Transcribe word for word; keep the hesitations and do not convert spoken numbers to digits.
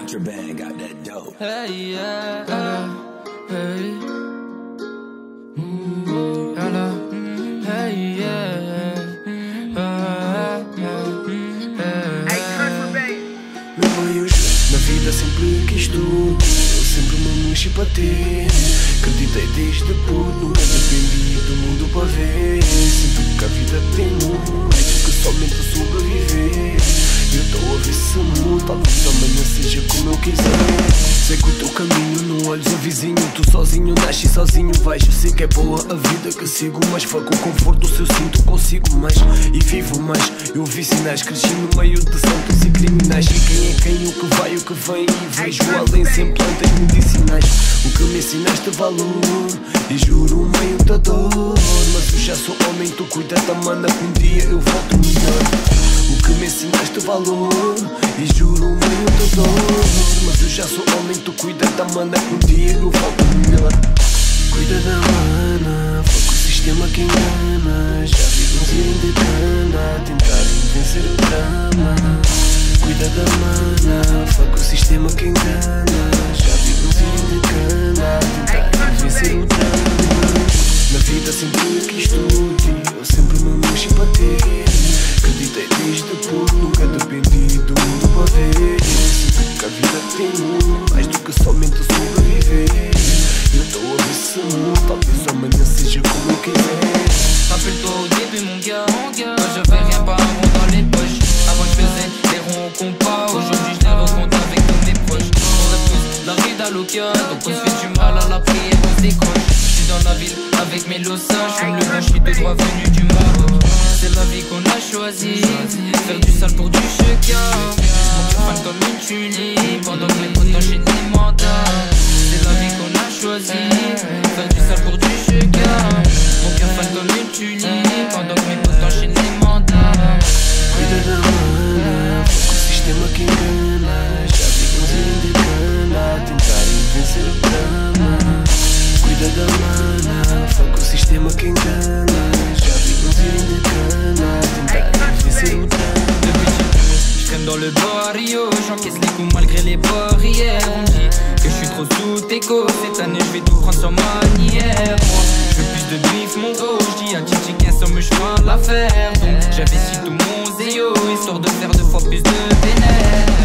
Contraband got that dope. Hey, yeah, uh, hey. Mm, yeah, mm, hey, yeah. Uh, uh, Hey, Contraband. Meu bem, na vida sempre quis tudo. Eu sempre me mexi para ter. Acreditei desde puto, nunca dependi do mundo para ver. Sinto que a vida tem muito mais do que somente sobreviver. Eu estou a ver se mudo, talvez amanhã seja como eu quiser. Sei que o teu caminho não olhos o vizinho. Tu sozinho nasce sozinho vais. Sei que é boa a vida que sigo, mas foi com o conforto se eu sinto consigo mais e vivo mais. Eu vi sinais, cresci no meio de santos e criminais. E quem é quem, o que vai, o que vem, e vejo além sem plantas medicinais. O que me ensinaste valor e juro o meio da dor. Mas eu já sou homem, tu cuida da mana que um dia eu volto melhor. O que me ensinaste valor e juro o meio da dor. Mas eu já sou homem, tu cuida da mana que um dia eu volto melhor. Cuida da mana, foca o sistema que engana. Já vi uns irem de cana a tentarem vencer o drama. Cuida da mana, foca o sistema que engana. Já vi uns irem de cana a tentarem vencer o drama. Na vida sempre quis tudo e eu sempre me mexi para ter. Acreditei desde puto, nunca dependi do mundo para ver. Sinto que a vida tem muito mais do que somente sobreviver. Eu estou a ver se mudo, talvez amanhã seja como eu quiser. Rappelle-toi au début mon gars, quand j'avais rien pas un rond dans les poches. Avant je faisais des ronds au compas, aujourd'hui je les rencontre avec tous mes proches. On a tous la rue d'Aloca, donc on se fait du mal à la prière, on se décroche. Je suis dans la ville avec mes lossages, comme le bon, je suis de droit venu du Maroc. C'est la vie qu'on a choisie, faire du sale pour du cheka. Mon cœur fan comme une tulipe, pendant que mes potes enchaînent les mandats. C'est la vie qu'on a choisie, faire du sale pour du cheka. Mon cœur fan comme une tulipe, pendant que mes potes enchaînent les mandats. Cuida da mana, foca o sistema que engana. Já vi uns irem de cana a tentarem vencer o drama. Cuida da mana, foca o sistema que engana. Já vi uns irem de cana a tentarem vencer o drama. Je traîne dans le barrio, j'encaisse les coups malgré les barrières. On me dit que je suis trop sous écho. Cette année je vais tout prendre sur manière. Moi, je veux plus de bif mon gros. Je dis à Titi qu'un somme je ferai l'affaire. Donc j'investis tout mon zéo, histoire de faire deux fois plus de bénéfices.